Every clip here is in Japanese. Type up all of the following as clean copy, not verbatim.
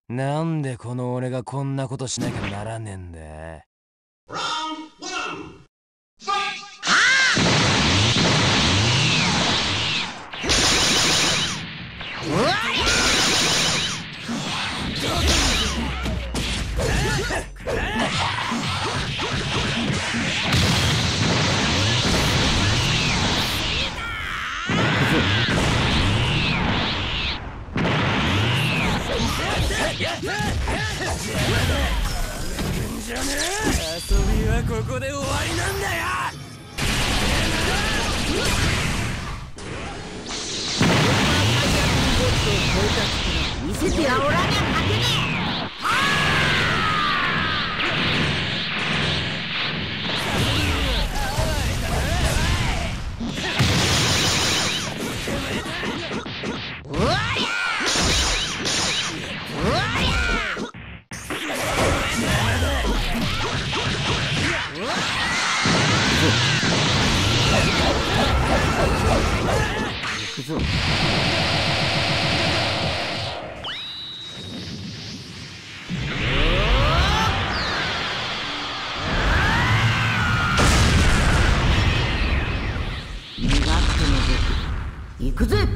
なんでこの俺がこんなことしなきゃならねえんだよ。遊びはここで終わりなんだよ。 見せてやおらにゃ勝てねえ。行くぞ。行くぜ。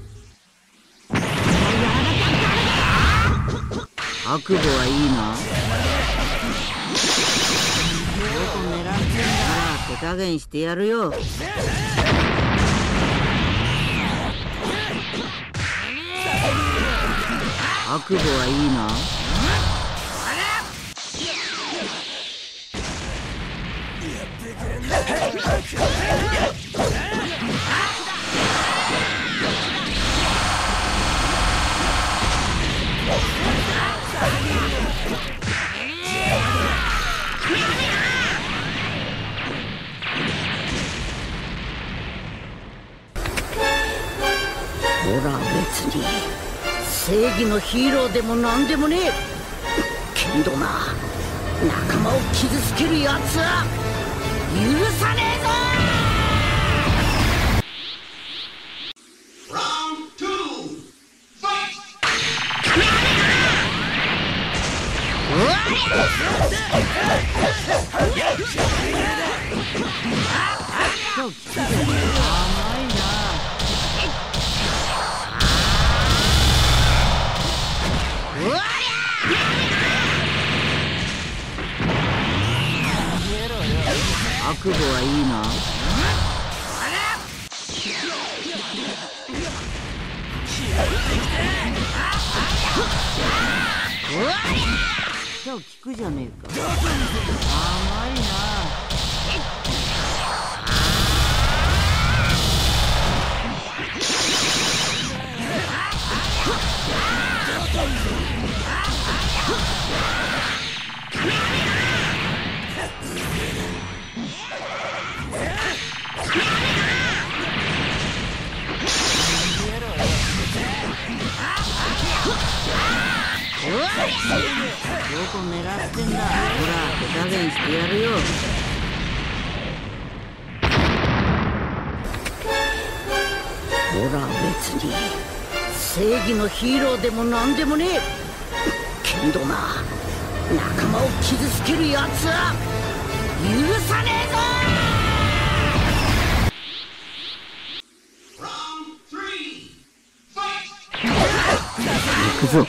覚悟はいいな。どこ狙ってんだ。手加減してやるよ。覚悟はいいな。ほら別に正義のヒーローでもなんでもねえけどな、仲間を傷つけるやつは許さねえぞ。覚悟はいいな。今日聞くじゃねえか。甘いな。どこ狙ってんだ。ほら手加減してやるよ。ほら別に正義のヒーローでもなんでもねえけどな、仲間を傷つけるやつは許さねえぞ。行くぞ。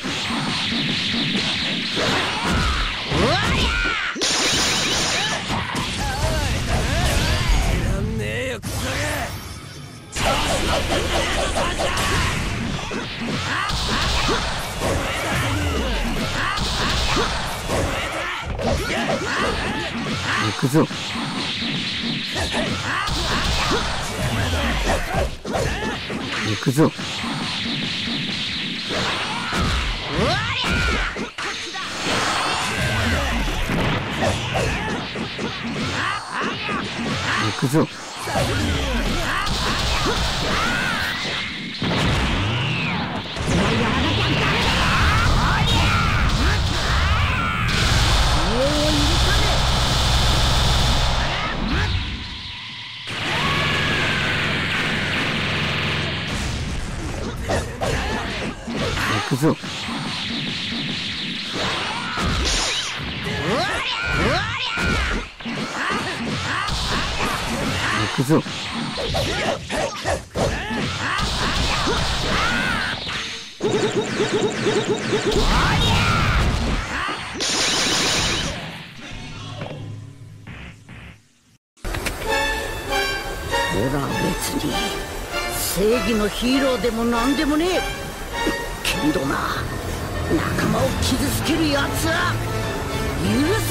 行くぞ。行くぞ。行くぞ。行くぞ。 行くぞ。俺は別に正義のヒーローでもなんでもねえ。けどな、仲間を傷つけるやつは許